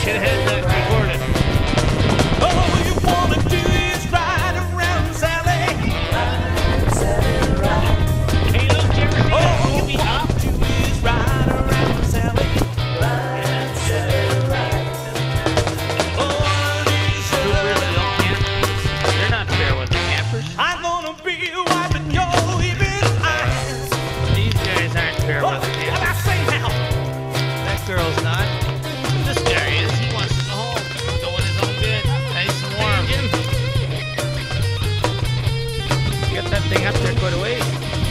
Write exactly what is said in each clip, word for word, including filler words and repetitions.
shithead that recorded. All you wanna do is ride around Sally. Hey, look, did you ever see that All you movie wanna Up? do is ride around Sally. Oh, these Who really don't campers? They're not fair with the campers. I'm gonna be wiping your even eyes. These guys aren't fair What? with the What I campers. say now? That girl's not. But this guy is. He wants to go home. Doing his own bit. Nice and warm. Get that thing up there quite a ways.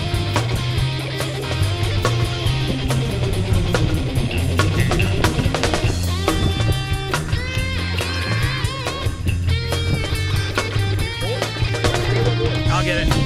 I'll get it.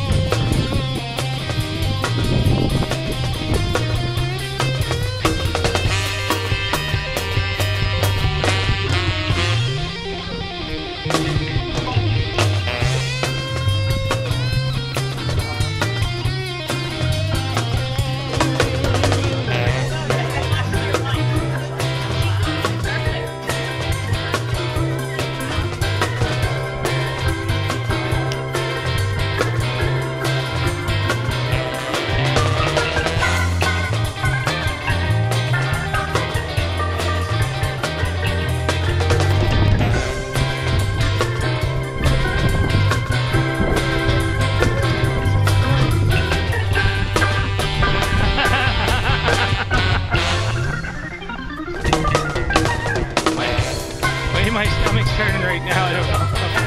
Wait, my stomach's turning right now. I don't know.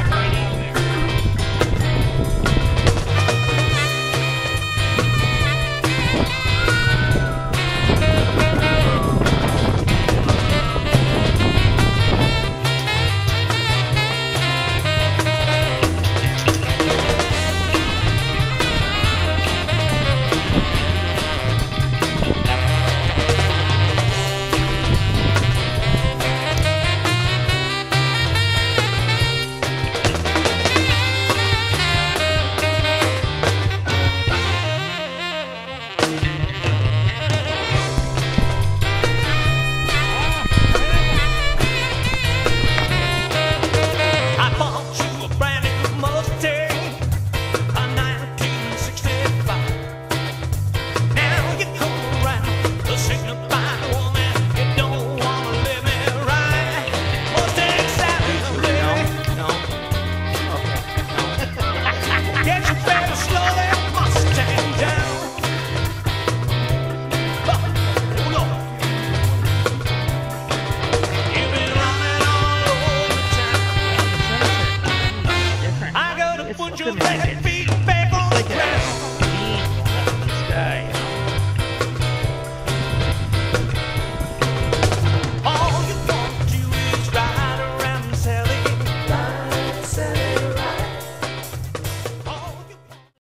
I bought you a brand new Mustang, a nineteen sixty-five. Now you come around, the signifying woman, you don't wanna live me right. Mustang Sally, baby. No. Okay. Get your baby slow that Mustang down. Oh, Lord. You've been running all over town. Different. I gotta It's put your looking at baby it.